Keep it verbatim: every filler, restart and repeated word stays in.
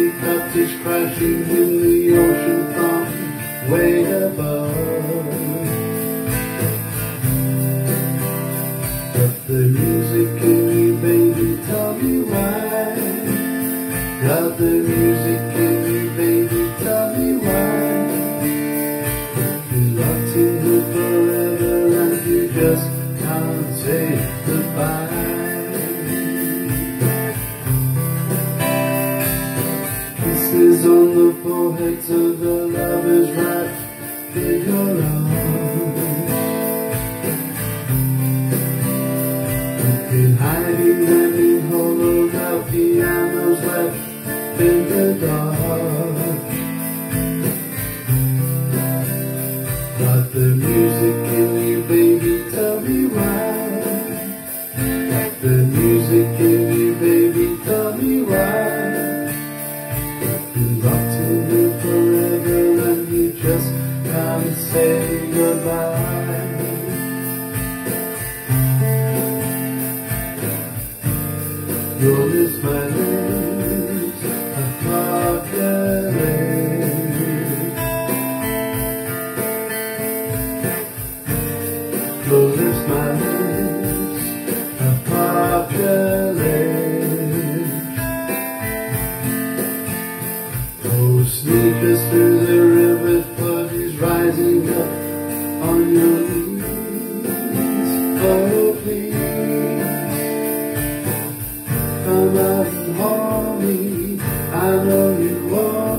helicopters crashing in the ocean from way above. Got the music in you, baby, tell me why. Got the music in you, baby, tell me why. You're locked in here forever and you just can't say goodbye. Kisses on the foreheads of the lovers wrapped in your arms. In hiding and in hollowed out pianos left in the dark. Got the music in you, baby, tell me why. Got the music in you, baby, tell me why. Been locked in here forever and you just can't say goodbye. Your lips, my lips, apocalypse. Your lips, my lips, apocalypse. Oh, sneak us through the river, flood's rising up on your knees. Oh, please, come out and hold me. I know you want